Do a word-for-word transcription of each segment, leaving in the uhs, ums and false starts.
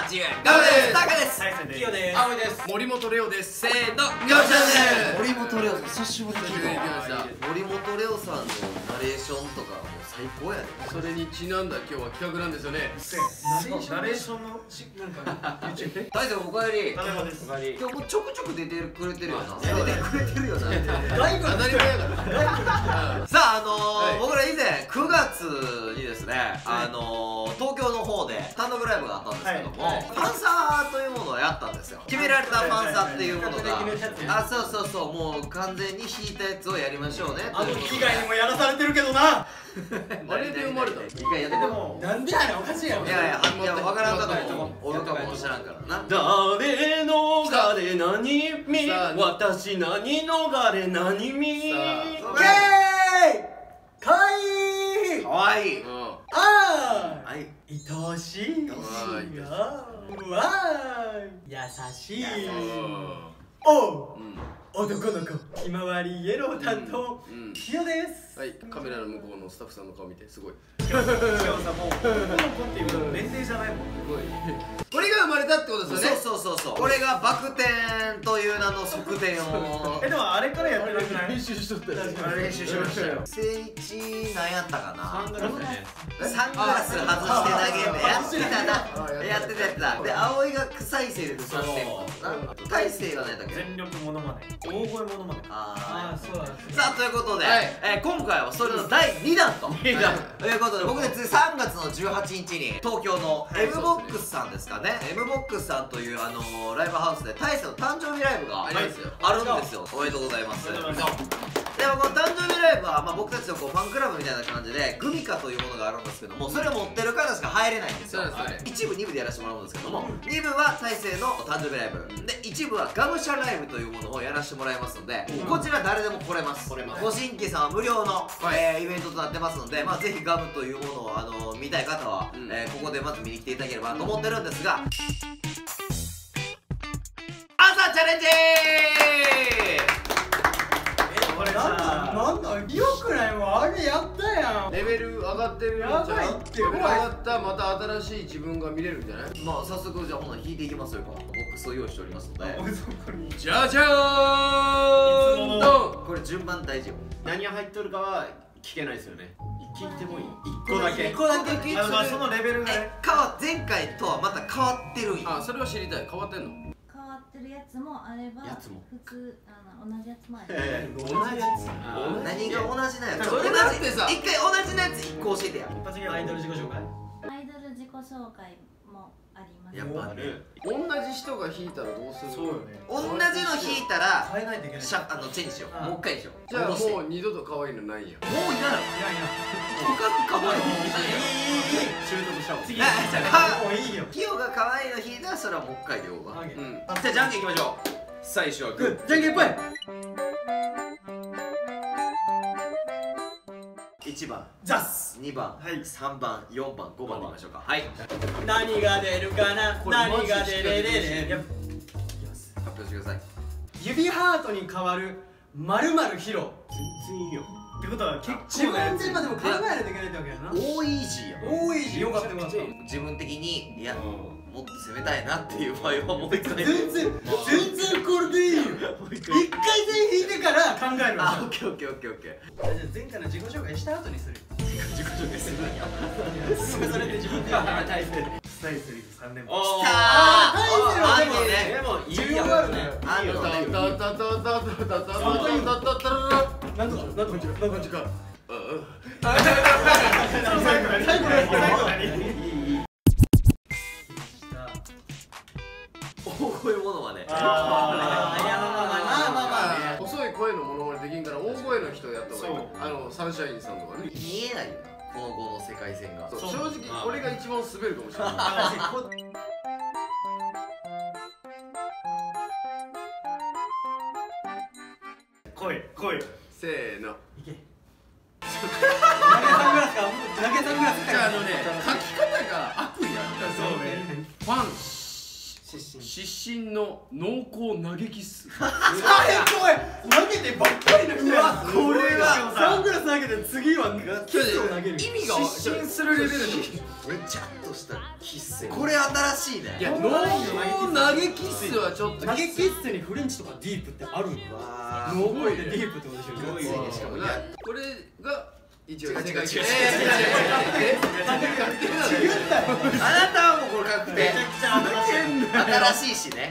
ちはガムです。タカです。 キヨです。 青井です。森本レオです。 せーの、ガムちゃんです。 森本レオ久しぶりに聞いた。 森本レオさんのナレーションとかもう最高やで。 それにちなんだ今日は企画なんですよね。 ナレーションのなんか大勢おかえり。 タカです。 今日もちょくちょく出てくれてるよな。出てくれてるよな。 だいぶ当たり前やから。 さあ、あの僕ら以前くがつにですね、あの東京の方で単独ライブがあったんですけども、ファンサというものをやったんですよ。決められたファンサっていうものが、あ、そうそうそう、もう完全に弾いたやつをやりましょうね。 あの以外にもやらされてるけどな。 あれで生まれたの。 一回やってもなんでやねん、おかしいやろ。 いやいや、いや分からん方もおるかもしらんからな。 誰の誰何見私何逃れ何見イエーイかわいいかわいい。 あはい。 ー愛おしいわー優しいおう男の子ひまわりイエロー担当キヨです。 はい、カメラの向こうのスタッフさんの顔見てすごい。 しかもさ、もう男の子っていう年齢じゃないもん。 すごい。これが生まれたってことですよね。 そうそうそうそう。これがバク転という名の側転を。 え、でもあれからやってなくない？ 練習しとったよ。 練習しましたよ。聖一なんやったかな。 サングラスね。 サングラス外して投げるやってたな。やってたやってた。で、葵が臭いセールでさんてんもな。大勢が何やったっけ？ 全力モノマネ。大声モノマネ。 ああ、 そうだ。 さあ、ということで、え今回はそれのだいにだんということで、僕たちさんがつのじゅうはちにちに東京の エムボックス さんですかね。エムボックス さんというあのライブハウスで大勢の誕生日ライブがあるんですよ。おめでとうございます。でもこの誕生日ライブは、まあ、僕たちのこうファンクラブみたいな感じでグミカというものがあるんですけども、それを持ってる方しか入れないんですよ。一部にぶでやらせてもらうんですけども、にぶは大勢の誕生日ライブで、一部はガムシャライブというものをやらせてもらいますので、こちら誰でも来れます。ご新規さんは無料の、えー、イベントとなってますので、まあ、ぜひガムというものを、あのー、見たい方は、うん、えー、ここでまず見に来ていただければと思ってるんですが、朝チャレンジこれなんだなんだよくないもん、あれやったやん。 レベル上がってるよ。 やばいって。 レベル上がったまた新しい自分が見れるんじゃない？ まあ早速じゃあほな弾いていきますよ。ボックスを用意しておりますので、 じゃじゃーんとこれ順番大事よ。 何が入っとるかは聞けないですよね。聞いてもいい？ 一個だけ。一個だけ聞いて。 まあそのレベルがね。 変わ前回とはまた変わってるんや。 あ、それは知りたい。変わってんの？ 変わってるやつもあれば、普通あの同じやつもある。 同じやつ。何が同じなんや。 それだってさ、 一回同じのやつ一個教えてや。 アイドル自己紹介。 アイドル自己紹介もあります。 やっぱね。 同じ人が弾いたらどうする？ そうよね。 同じの弾いたら変えないといけない。 シャあのチェンジしよう。もう一回でしょ。 じゃあもう二度と可愛いのないんや。 もういらない。 いやいや。 他の可愛いの弾いたら習得したもん。 次。もういいよ。 キヨが可愛いの弾いたらそれはもう一回でようが。 うん。 じゃあじゃんけんいきましょう。最初はグー。 じゃんけんぽい。 いちばんザッス。 にばん、さんばん、よんばん、ごばんでいきましょうか。はい。 何が出るかな。何が出れれれ。 発表してください。 指ハートに変わるまるまるヒロ。 全然いいよ。ってことは結自構なやつ。 分でまでも考えないといけないってわけやな。 大イージーや。 大いいよかったよかった。 自分的にいやもっと攻めたいなっていう場合はもう一回。 全然全然これでいいよ。一回全引いてから考える。 あ、オッケーオッケーオッケーオッケー。 前回の自己紹介した後にする。 自己紹介するんや。 それで自分でやりたいです。 スタイセリフさんねんも。 きたー。あんのね。 でも重要あるね。 あんのね。 タタタタタタタタタタタタ。 なんとかなんとかなんとか時間。 最後何？最後何？ 大声ものはね。 ああ、いやまあまあまあまあまあ。 細い声のモノマネできんから大声の人やった方がいい。あのサンシャインさんとかね。 見えないよな。この後の世界線が。 正直これが一番滑るかもしれない。 来い来い。 せーの。 いけ。投げサングラスか。投げサングラスか。 じゃああのね、書き方が悪意あるから。 そうね。 ファン失神失神の濃厚投げキッス。 最高や投げてばっかりの人やこれはサングラス投げて次はキスを投げる意味が失神するレベルのめちゃっとしたキッス。これ新しいね。 いや濃厚投げキッスはちょっと投げキッスにフレンチとかディープってあるんやわ濃厚でディープってことでしょすごいね。しかもいやこれが一応違う違う違う違う違う正解。 あなたはもうこれ確定。 めちゃくちゃ新しいしね。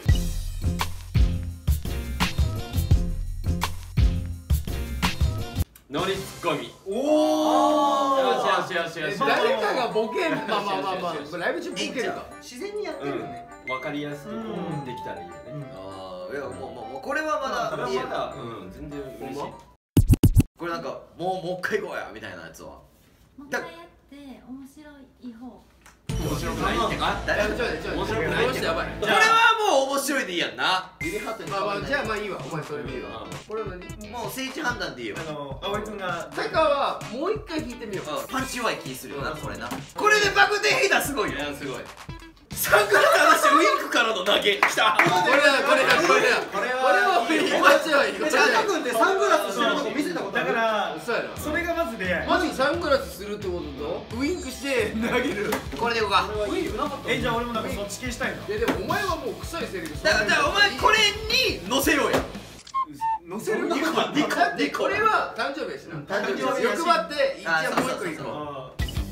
ノリツッコミ。 およしよしよしよし。 誰かがボケん。まあまあまあまあライブ中ボケるか。 自然にやってるよねわかりやすくこうできたらいいよね。 ああ、いやもうもうもうこれはまだいいや。 まだうん全然嬉しい。 これなんかもうもう一回行こうやみたいなやつは。 もう一回やって面白い方。 面白くないってか？ 誰ちょっとちょっと面白くないってやばい。 これはもう面白いでいいやんな。 まあまあじゃあまあいいわ。お前それでいいわ。これは何？ もう政治判断でいいよ。 あの葵くんがタカはもう一回弾いてみよう。 パンチ弱い気するよなこれな。これで爆点引いたらすごいよ。 すごい。 サングラス話ウインクからの投げきた。 これだこれだこれだ。これはこれはちはいい。 チャカ君ってサングラスしてるとこ見せたことあだるからそうやな。 それがまずレアやまずサングラスするってこととウインクして投げる。 これでいこうか。 ウインクなかったえじゃあ俺もなんかそっち系したいのいやでもお前はもう臭いセリフ。 だからじゃあお前これに乗せようや。 乗せるニコニコだってこれは誕生日やしな。 誕生日やし欲張って一応もう一個いこあ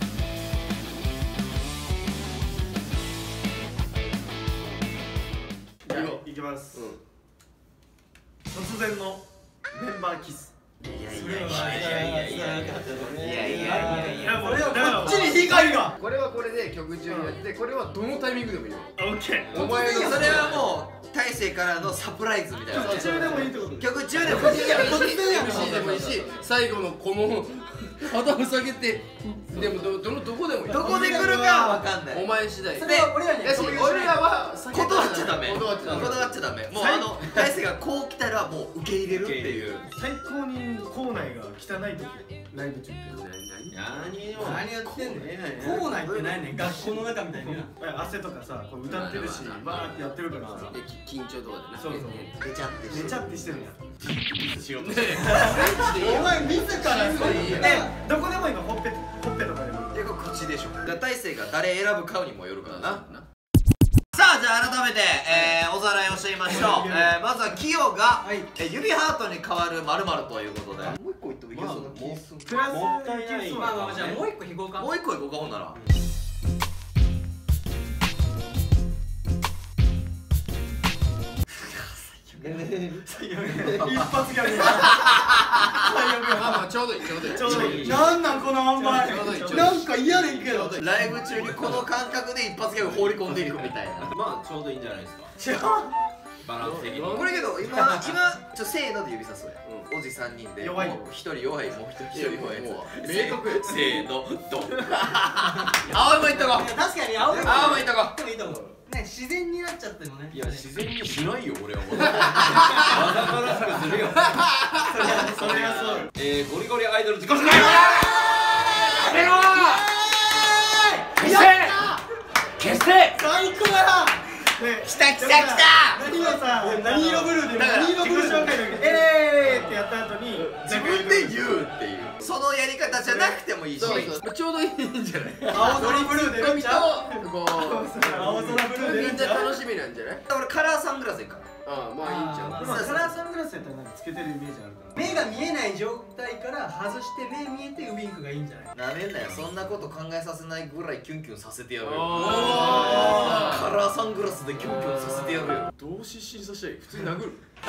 ーじゃあいきます突然のメンバーキスいやいやいそれはやいやいやいやいやいやいやいや。 もうこっちに光がう。これはこれで曲中にやってこれはどのタイミングでもいいよ。 オッケーお前のそれはもう大勢からのサプライズみたいな。 途中でもいいってこと曲中でもいいやん。 エムシー でもいいし最後のこの頭下げてでもどどのどこでもいい。 どこで来るかわかんない。 お前次第。 それは俺らにやし俺らは断っちゃダメ。 断っちゃダメ。 断っちゃダメ。もうあの大勢がこう来たらもう受け入れるっていう。 最高に校内が汚い時ライブ中って何よ。 何やってんねん校内ってないねん学校の中みたいな汗とかさこう歌ってるしバーってやってるからさでき緊張とかでな。 そうそう寝ちゃって寝ちゃってしてるんや仕事ねえ。 お前自らそういいよ。 えどこでもいいのほっぺほっぺとかでもいいでこれ口でしょ。だから大勢が誰選ぶかにもよるからな。 な。 さあじゃあ改めて、えー、おさらいをしてみましょう、えー、まずはキヨが、 はいえー指ハートに変わる〇〇ということでもう一個言ってもいけそうな気するプラスもったいないそうまあまあじゃあもう一個引こうかもう一個いこうかほんなら一発ギャグまあまあちょうどいいちょうどいい。 ちょうどいいなんなんこの塩梅なんか嫌ねんけどライブ中にこの感覚で一発ギャグ放り込んでいくみたいなまあちょうどいいんじゃないですか。バランス的に。 これけど今今ちょせーので指さそうや、おじさんにんで弱いもう一人弱いもう一人一人弱いやつ明確せーのドン青いもいっとこう確かに青い青いもいっとこでもいいと思うね自然になっちゃってもねいや自然にしないよ俺は。わざとらしくするよ。 それはそうえーゴリゴリアイドル自己紹介。 やめろー。消せ消せ。 最高やで来た来た来た何をさ何色ブルーで何色ブルー自己紹介の時えーってやった後に自分で言うっていうそのやり方じゃなくてもいいしそうそうちょうどいいんじゃない。 青空ブルーでツッコミとこう青空ブルーでみんな楽しみなんじゃない。 俺カラーサングラスいいからああまあいいんじゃん。 あーまあカラーサングラスやったらなんかつけてるイメージあるから目が見えない状態から外して目見えてウインクがいいんじゃないなめんなよそんなこと考えさせないぐらいキュンキュンさせてやるよあカラーサングラスでキュンキュンさせてやるよどう失神させたい。普通に殴る。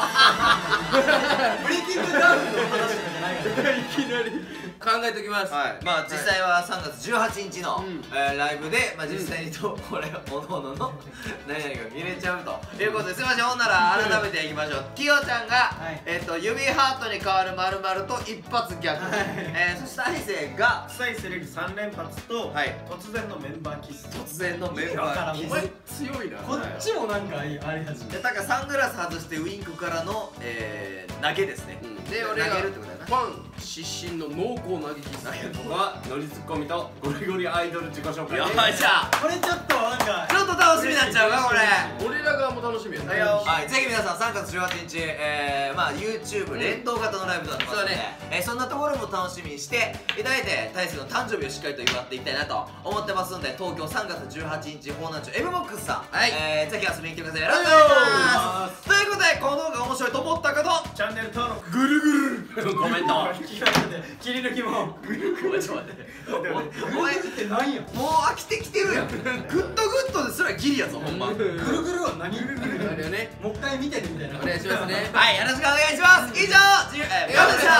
ブレイキングダウンの話じゃないからいきなり考えておきます。 はいまあ実際はさんがつじゅうはちにちの、 うんえーライブで、まあ、実際にと、これおのおのの何々が見れちゃうということですいませんほんなら改めていきましょうきよちゃんが、 はいえっと指ハートに変わる〇〇と一発逆、えー、そして大勢が臭いセリフさん連発とはい突然のメンバーキス突然のメンバーキお前ス強いな。 こっちもなんかあり始めでだからサングラス外してウインクからの、えー、投げですね、 うんで俺が投げるってことだなファン失神の濃厚投げキス。 ここはノリツッコミとゴリゴリアイドル自己紹介。 よいしょこれちょっとなんかちょっと楽しみだなっちゃうかこれ。 俺ら側も楽しみやね。 はい、ぜひ皆さんさんがつじゅうはちにち、えー、まあ YouTube 連動型のライブとなってますので、えーそんなところも楽しみにしていただいて、大勢の誕生日をしっかりと祝っていきたいなと思ってますんで、東京さんがつじゅうはちにち方南町 エムボックス さん、 はいえー、ぜひ遊びに来てください。よろしくお願いします。ということで、この動画面白いと思った方、 チャンネル登録ぐるぐるコメント。 切り抜きもお前ちょっと待って、お前って何やもう飽きてきてるやん。グッドグッドですらギリやぞほんま。 ぐるぐるは何ぐるぐるあれよね。 もう一回見てるみたいな。 お願いしますね。 はい、よろしくお願いします。以上、じゅうえー、ガムでした。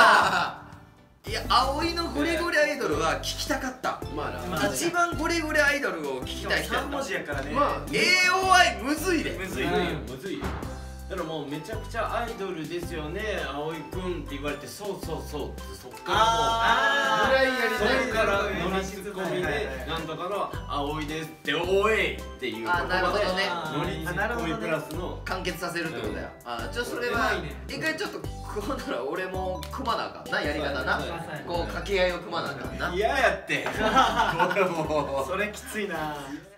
いや、葵のゴリゴリアイドルは聞きたかった。 まあな。 一番ゴリゴリアイドルを聞きたい人やさんった。 文字やからね。 まあエーオーアイ むずいで。 むずい。 むずいよ。だからもうめちゃくちゃアイドルですよね、葵くんって言われて、そうそうそうってそっからあーもうぐらいやりたいからそういうノリツッコミではいはいはいなんとかの葵ですっておいっていう言あなるほどね葉でノリツッコミプラスの完結させるってことだよ。あ、ちょっとそれは一回ちょっと組んだら俺も組まなあかんな、やり方な。こう掛け合いを組まなあかんな。 嫌やってこれもうそれきついな。